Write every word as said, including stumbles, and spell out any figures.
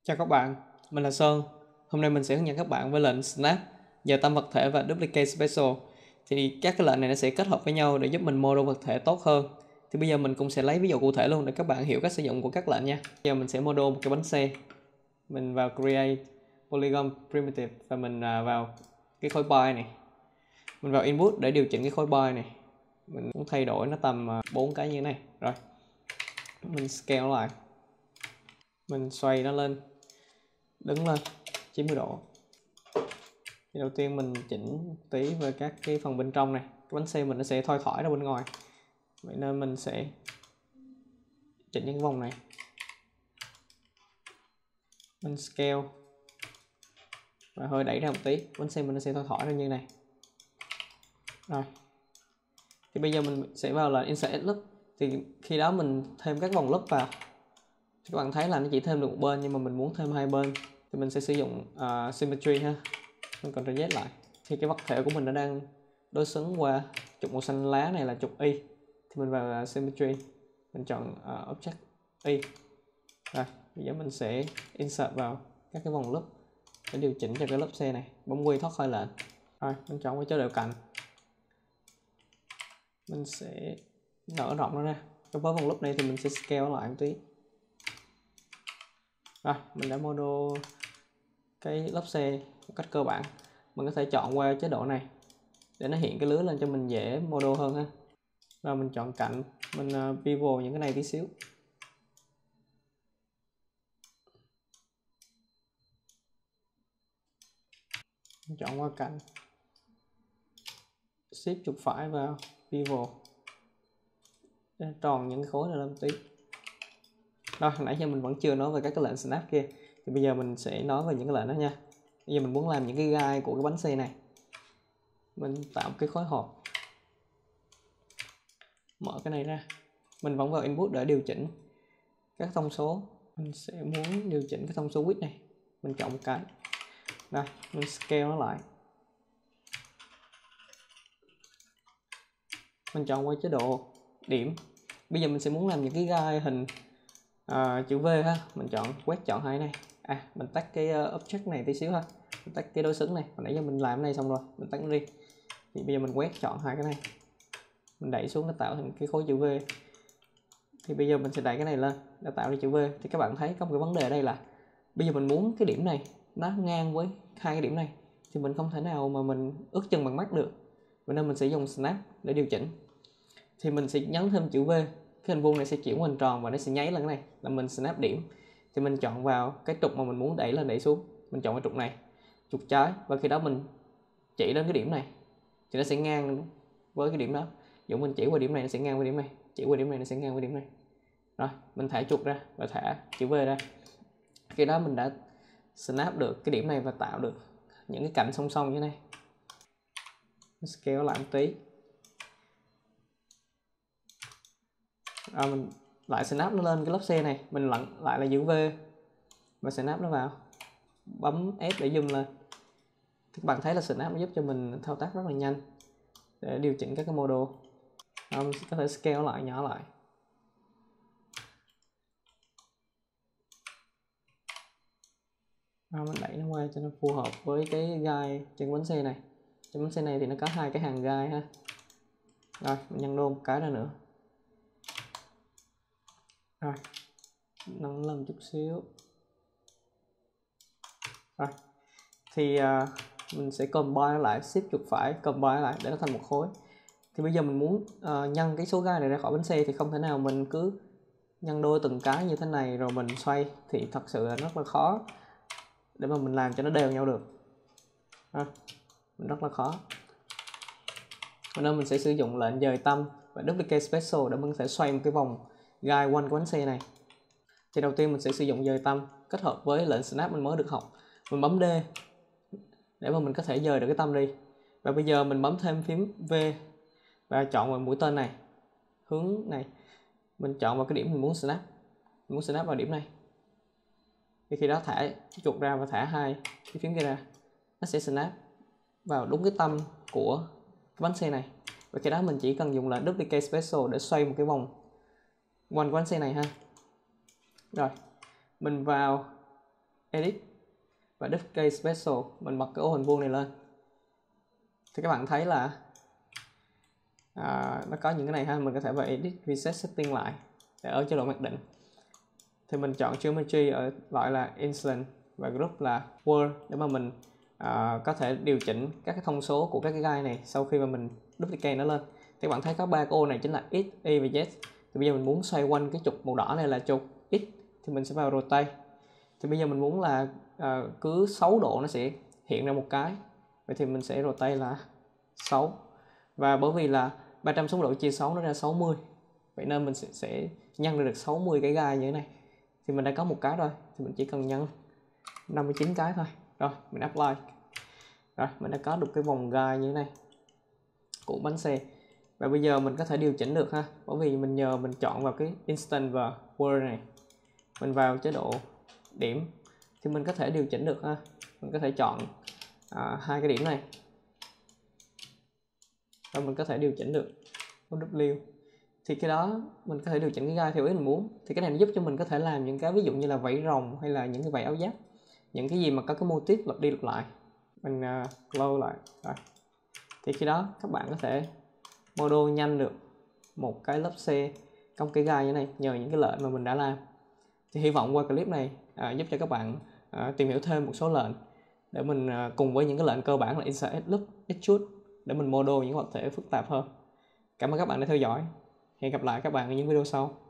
Chào các bạn, mình là Sơn. Hôm nay mình sẽ hướng dẫn các bạn với lệnh Snap, giờ tâm vật thể và Duplicate Special. Thì các cái lệnh này nó sẽ kết hợp với nhau để giúp mình model vật thể tốt hơn. Thì bây giờ mình cũng sẽ lấy ví dụ cụ thể luôn để các bạn hiểu cách sử dụng của các lệnh nha. Bây giờ mình sẽ model một cái bánh xe. Mình vào Create Polygon Primitive và mình vào cái khối by này. Mình vào Input để điều chỉnh cái khối by này. Mình muốn thay đổi nó tầm bốn cái như thế này. Rồi. Mình scale nó lại. Mình xoay nó lên, đứng lên chín mươi độ. Thì đầu tiên mình chỉnh tí về các cái phần bên trong này. Cái bánh xe mình nó sẽ thoi thỏi ra bên ngoài, vậy nên mình sẽ chỉnh những cái vòng này. Mình scale và hơi đẩy ra một tí, bánh xe mình nó sẽ thoi thỏi ra như này. Rồi thì bây giờ mình sẽ vào là Insert Loop. Thì khi đó mình thêm các vòng loop vào thì các bạn thấy là nó chỉ thêm được một bên, nhưng mà mình muốn thêm hai bên thì mình sẽ sử dụng uh, Symmetry ha. Mình còn Z lại thì cái vật thể của mình nó đang đối xứng qua trục màu xanh lá này là trục Y, thì mình vào Symmetry, mình chọn uh, Object Y. Rồi bây giờ mình sẽ insert vào các cái vòng loop để điều chỉnh cho cái lớp xe này. Bấm quy thoát khỏi lệnh. Rồi mình chọn cái chế độ cạnh, mình sẽ nở rộng nó ra. Cái với vòng loop này thì mình sẽ scale lại một tí. Rồi mình đã model cái lớp xe một cách cơ bản. Mình có thể chọn qua chế độ này để nó hiện cái lưới lên cho mình dễ model hơn ha. Rồi mình chọn cạnh, mình uh, bevel những cái này tí xíu. Mình chọn qua cạnh, shift chuột phải vào bevel để tròn những cái khối này lên một tí. Rồi nãy giờ mình vẫn chưa nói về các cái lệnh snap kia, thì bây giờ mình sẽ nói về những cái lệnh đó nha. Bây giờ mình muốn làm những cái gai của cái bánh xe này. Mình tạo một cái khối hộp, mở cái này ra, mình vẫn vào input để điều chỉnh các thông số. Mình sẽ muốn điều chỉnh cái thông số width này, mình chọn một cái. Rồi mình scale nó lại, mình chọn qua chế độ điểm. Bây giờ mình sẽ muốn làm những cái gai hình uh, chữ V ha. Mình chọn quét, chọn hai này. À mình tắt cái uh, object này tí xíu ha, mình tắt cái đối xứng này. Hồi nãy giờ mình làm cái này xong rồi, mình tắt nó đi. Thì bây giờ mình quét, chọn hai cái này, mình đẩy xuống nó tạo thành cái khối chữ V. Thì bây giờ mình sẽ đẩy cái này lên để tạo ra chữ V. Thì các bạn thấy có một cái vấn đề ở đây là bây giờ mình muốn cái điểm này nó ngang với hai cái điểm này, thì mình không thể nào mà mình ước chừng bằng mắt được, vậy nên mình sẽ dùng snap để điều chỉnh. Thì mình sẽ nhấn thêm chữ V, cái hình vuông này sẽ chuyển hình tròn và nó sẽ nháy lên cái này là mình snap điểm. Thì mình chọn vào cái trục mà mình muốn đẩy lên đẩy xuống, mình chọn cái trục này, trục trái, và khi đó mình chỉ đến cái điểm này thì nó sẽ ngang với cái điểm đó. Dụ mình chỉ qua điểm này nó sẽ ngang với điểm này, chỉ qua điểm này nó sẽ ngang với điểm này. Rồi mình thả trục ra và thả chữ V ra. Khi đó mình đã snap được cái điểm này và tạo được những cái cạnh song song như thế này. Scale lại một tí. Rồi mình lại snap nó lên cái lớp xe này, mình lại lại là giữ V và snap nó vào, bấm F để zoom lên. Các bạn thấy là snap nó giúp cho mình thao tác rất là nhanh để điều chỉnh các cái model. Rồi mình có thể scale lại, nhỏ lại. Rồi mình đẩy nó qua cho nó phù hợp với cái gai trên bánh xe này. Trên bánh xe này thì nó có hai cái hàng gai ha. Rồi mình nhân đôi một cái ra nữa. Rồi nâng lên một chút xíu. Rồi thì uh, mình sẽ combine lại, shift chuột phải combine lại để nó thành một khối. Thì bây giờ mình muốn uh, nhân cái số gai này ra khỏi bánh xe thì không thể nào mình cứ nhân đôi từng cái như thế này rồi mình xoay, thì thật sự là rất là khó để mà mình làm cho nó đều nhau được. À, mình rất là khó. Cho nên mình sẽ sử dụng lệnh dời tâm và Duplicate Special để mình có thể xoay một cái vòng gai quanh cái bánh xe này. Thì đầu tiên mình sẽ sử dụng dời tâm kết hợp với lệnh snap mình mới được học. Mình bấm D để mà mình có thể dời được cái tâm đi. Và bây giờ mình bấm thêm phím V và chọn vào mũi tên này, hướng này, mình chọn vào cái điểm mình muốn snap. Mình muốn snap vào điểm này. Thì khi đó thả chuột ra và thả hai cái phím kia ra, nó sẽ snap vào đúng cái tâm của cái bánh xe này. Và khi đó mình chỉ cần dùng là Duplicate Special để xoay một cái vòng quanh cái bánh xe này ha. Rồi mình vào edit và duplicate special, mình bật cái ô hình vuông này lên thì các bạn thấy là à, nó có những cái này ha. Mình có thể vào edit reset setting lại để ở chế độ mặc định, thì mình chọn geometry ở loại là instant và group là world để mà mình à, có thể điều chỉnh các cái thông số của các cái gai này sau khi mà mình duplicate nó lên. Thì các bạn thấy có ba cái ô này chính là x, y và z. Thì bây giờ mình muốn xoay quanh cái trục màu đỏ này là trục x thì mình sẽ vào rotate. Thì bây giờ mình muốn là à, cứ sáu độ nó sẽ hiện ra một cái, vậy thì mình sẽ rotate là sáu, và bởi vì là ba trăm sáu mươi độ chia sáu nó ra sáu mươi, vậy nên mình sẽ, sẽ nhân ra được sáu mươi cái gai như thế này. Thì mình đã có một cái rồi, thì mình chỉ cần nhân năm mươi chín cái thôi. Rồi mình apply. Rồi mình đã có được cái vòng gai như thế này của bánh xe. Và bây giờ mình có thể điều chỉnh được ha, bởi vì mình nhờ mình chọn vào cái instant và world này, mình vào chế độ điểm thì mình có thể điều chỉnh được ha. Mình có thể chọn à, hai cái điểm này và mình có thể điều chỉnh được W. Thì cái đó mình có thể điều chỉnh cái gai theo ý mình muốn. Thì cái này nó giúp cho mình có thể làm những cái ví dụ như là vảy rồng hay là những cái vảy áo giáp, những cái gì mà có cái mô típ lặp đi lặp lại. Mình uh, close lại rồi. Thì khi đó các bạn có thể model nhanh được một cái lớp xe trong cái gai như này nhờ những cái lệnh mà mình đã làm. Thì hy vọng qua clip này uh, giúp cho các bạn uh, tìm hiểu thêm một số lệnh để mình uh, cùng với những cái lệnh cơ bản là insert, loop, extrude để mình model những vật thể phức tạp hơn. Cảm ơn các bạn đã theo dõi. Hẹn gặp lại các bạn ở những video sau.